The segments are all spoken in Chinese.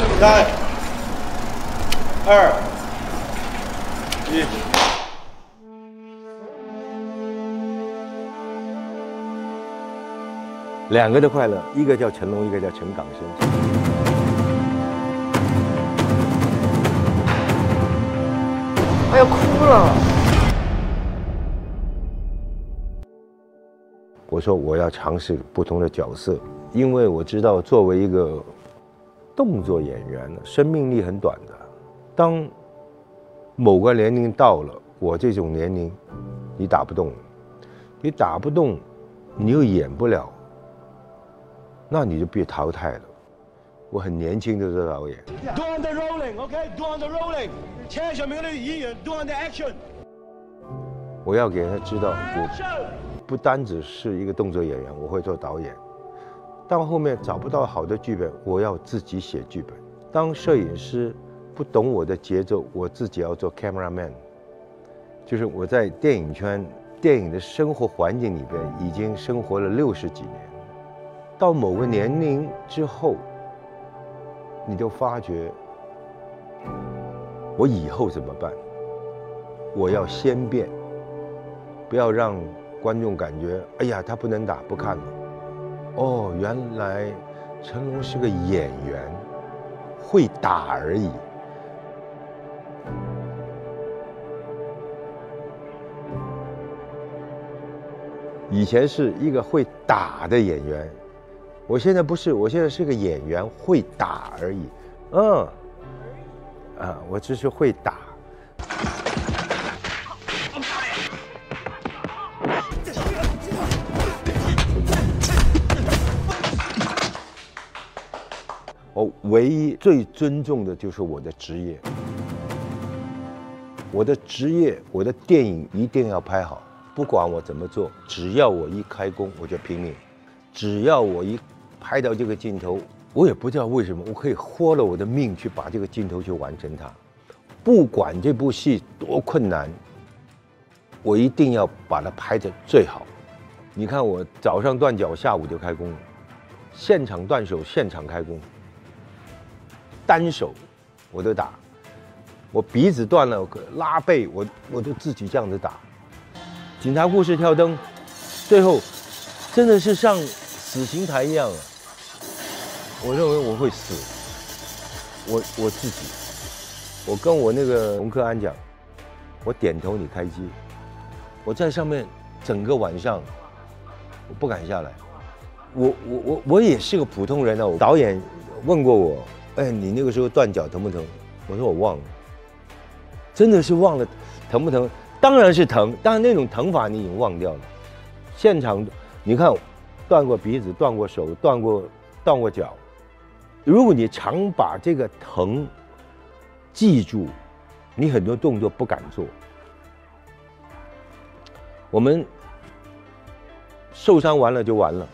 3、2、1。 两个的快乐，一个叫成龙，一个叫陈港生。 我要哭了。 我说我要尝试不同的角色，因为我知道作为一个动作演员，生命力很短的。当某个年龄到了，我这种年龄，你打不动，你打不动，你又演不了。那你就被淘汰了。我很年轻的做导演。 Do on the rolling, OK? Do on the rolling。签上面的演员 ，Do on the action。 我要给他知道，我不单只是一个动作演员，我会做导演。到后面找不到好的剧本，我要自己写剧本。当摄影师不懂我的节奏，我自己要做 cameraman。就是我在电影圈、电影的生活环境里边，已经生活了60几年。到某个年龄之后，你就发觉，我以后怎么办？我要先变，不要让观众感觉，哎呀，他不能打，不看了。哦，原来成龙是个演员，会打而已。以前是一个会打的演员。我现在不是，我现在是个演员，会打而已。我只是会打。我唯一最尊重的就是我的职业。我的职业，我的电影一定要拍好，不管我怎么做，只要我一开工，我就拼命。只要我一拍到这个镜头，我也不知道为什么，我可以豁了我的命去把这个镜头去完成它。不管这部戏多困难，我一定要把它拍得最好。你看我早上断脚，下午就开工了，现场断手，现场开工，单手我都打，我鼻子断了，拉背我都自己这样子打。警察故事跳灯，最后真的是像死刑台一样啊！我认为我会死，我自己，我跟我那个洪克安讲，我点头你开机，我在上面整个晚上，我不敢下来，我也是个普通人啊。导演问过我，哎，你那个时候断脚疼不疼？我说我忘了，真的是忘了，疼不疼？当然是疼，但是那种疼法你已经忘掉了。现场你看，断过鼻子，断过手，断过脚。如果你常把这个疼记住，你很多动作不敢做。我们受伤完了就完了。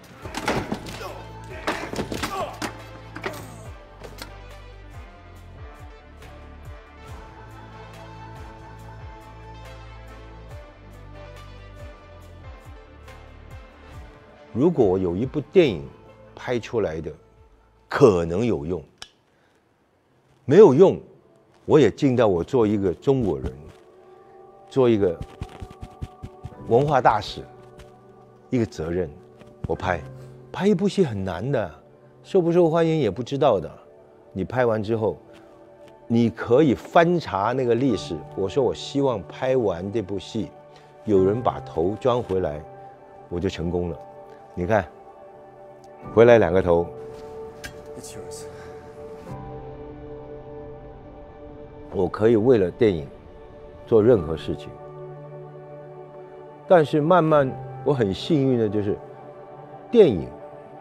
如果有一部电影拍出来的，可能有用，没有用，我也尽到我做一个中国人，做一个文化大使一个责任。我拍一部戏很难的，受不受欢迎也不知道的。你拍完之后，你可以翻查那个历史。我说我希望拍完这部戏，有人把头装回来，我就成功了。你看，回来2个头。It's yours。我可以为了电影做任何事情，但是慢慢我很幸运的就是，电影，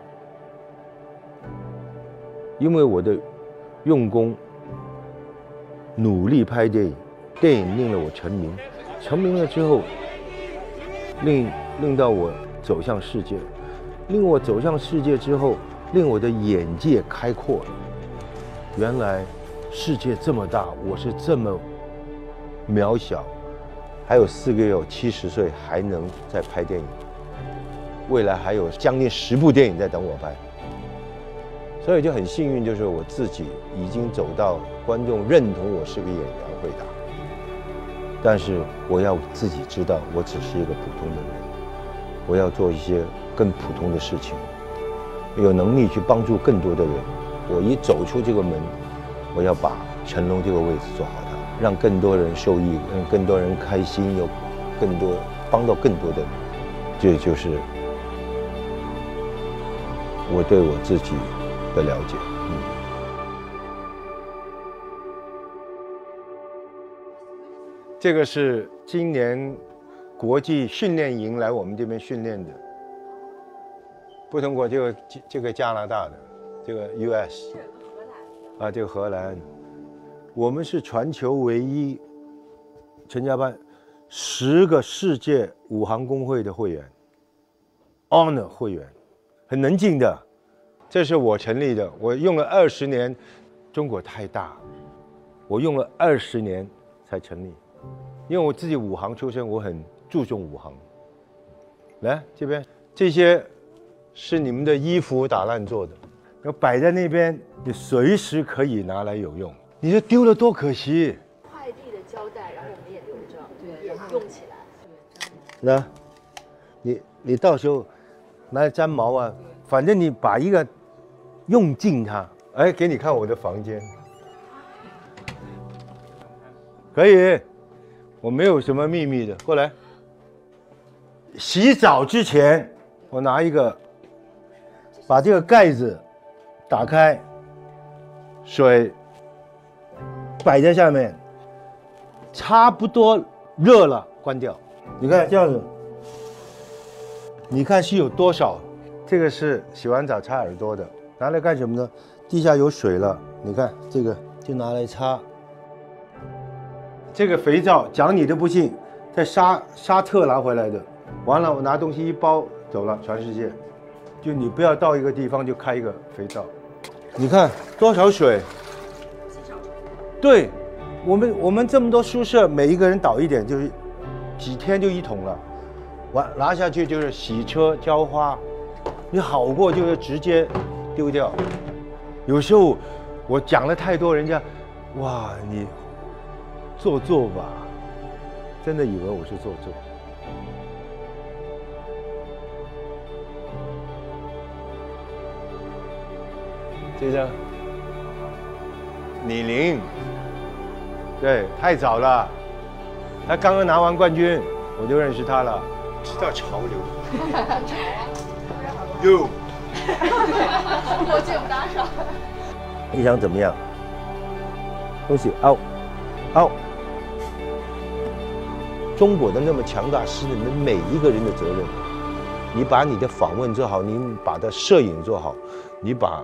因为我的用功，努力拍电影，电影令了我成名，成名了之后，令到我走向世界，令我走向世界之后，令我的眼界开阔了。原来世界这么大，我是这么渺小。还有4个月，我70岁还能再拍电影，未来还有将近10部电影在等我拍。 所以就很幸运，就是我自己已经走到观众认同我是个演员会打，但是我要自己知道，我只是一个普通的人，我要做一些更普通的事情，有能力去帮助更多的人。我一走出这个门，我要把成龙这个位置做好它，让更多人受益，让更多人开心，有更多帮到更多的人。这就是我对我自己的了解。这个是今年国际训练营来我们这边训练的，不通过这个加拿大的，这个 US， 啊，这个荷兰，我们是全球唯一陈家班10个世界武行公会的会员 ，Honor 会员，很能进的。这是我成立的，我用了20年，中国太大，我用了20年才成立。因为我自己武行出身，我很注重武行。来这边，这些是你们的衣服打烂做的，要摆在那边，你随时可以拿来有用。你这丢了多可惜！ 快递的胶带，然后我们也留着，对，也用起来。 那，你到时候拿来粘毛啊，反正你把一个用尽它。哎，给你看我的房间，可以。我没有什么秘密的。过来，洗澡之前，我拿一个，把这个盖子打开，水摆在下面，差不多热了，关掉。你看这样子，你看是有多少？这个是洗完澡擦耳朵的，拿来干什么呢？地下有水了，你看这个就拿来擦。这个肥皂讲你都不信，在沙特拿回来的。完了，我拿东西一包走了，全世界。就你不要到一个地方就开一个肥皂，你看多少水？对，我们这么多宿舍，每一个人倒一点，就是几天就1桶了。完拿下去就是洗车浇花，你好过就是直接丢掉。有时候我讲了太多，人家哇你。做吧，真的以为我是做。接着，李宁，对，太早了，他刚刚拿完冠军，我就认识他了，知道潮流。哟， 我见不打赏。 你想怎么样？恭喜out。中国的那么强大，是你们每一个人的责任。你把你的访问做好，你把的摄影做好，你把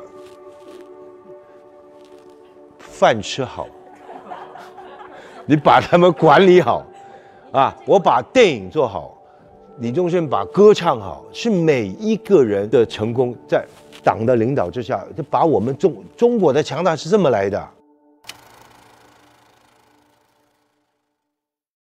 饭吃好，你把他们管理好，啊，我把电影做好，李宗盛把歌唱好，是每一个人的成功，在党的领导之下，就把我们中国的强大是这么来的。